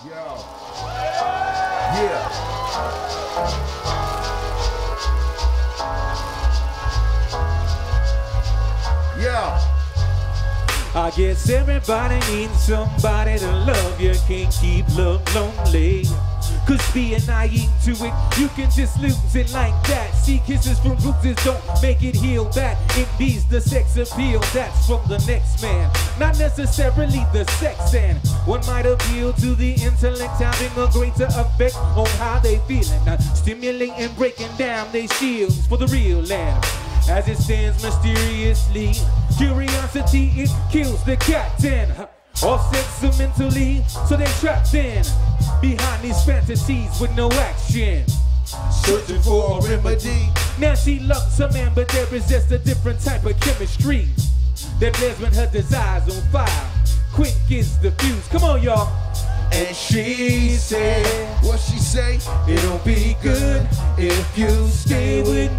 Yo. Yeah. Yeah. I guess everybody needs somebody to love. You can't keep love lonely. Cause being naive to it, you can just lose it like that. See, kisses from bruises don't make it heal that. It needs the sex appeal that's from the next man, not necessarily the sex. And one might appeal to the intellect, having a greater effect on how they feeling. Stimulating, breaking down their shields for the real land. As it stands mysteriously, curiosity, it kills the cat and all sentimentally, so they trapped in behind these fantasies with no action, Searching for a remedy. Now she loves her man, but there is just a different type of chemistry that blares when her desire's on fire. Quick is the fuse. Come on, y'all. And she said, what she say? It'll be good if you stay with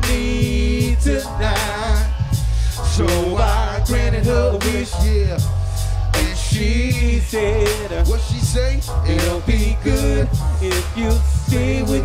me tonight. So I granted her a wish, yeah. And she said, what she say? It'll be good if you stay with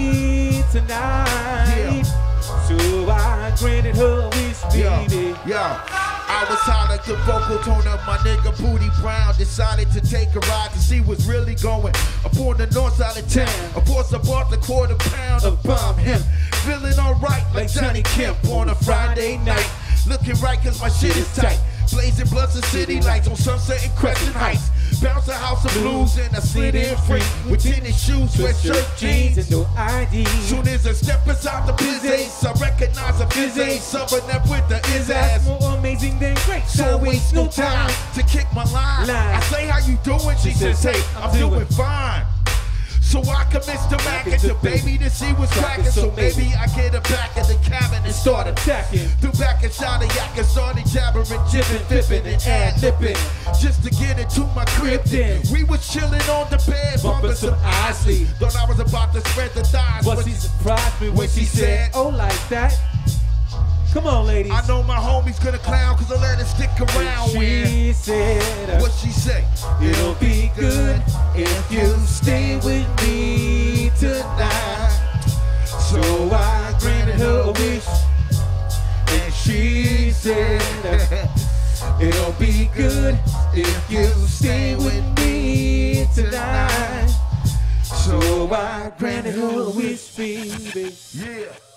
me tonight. Yeah. So I granted her a wish, baby. Yeah. I was hot like the vocal tone of my nigga Booty Brown. Decided to take a ride to see what's really going up on the north side of town. Of course, I bought the £1/4 of bomb hemp. Feeling alright like Johnny Kemp on a Friday night. Looking right cause my shit is tight. Blazing blunts and city lights on Sunset and Crescent Heights. Bounce a house of blues and I slid in free with tennis shoes, sweatshirt, jeans, and no ID. Soon as I step inside the business, I recognize a fizz subbing up with the is That's ass. more amazing than great. So waste no time to kick my line. I say, how you doing? She says, hey, I'm doing fine. So I commence to mack it to baby to see what's cracking. So maybe I get her back in the cabin and start attacking. Threw back and shot a yak and started jabbering, jibbing, fipping, and ad-lipping just to get into my crib. Then we was chilling on the bed, bumping some icy. Thought I was about to spread the thighs, but she surprised me when she said, oh, like that? Come on, ladies. I know my homie's gonna clown cause I let her stick around. She said, what she say? It'll be good if you stay with me tonight. So I granted her a wish, and she said, it'll be good if you stay with me tonight. So I granted her a wish, baby. Yeah.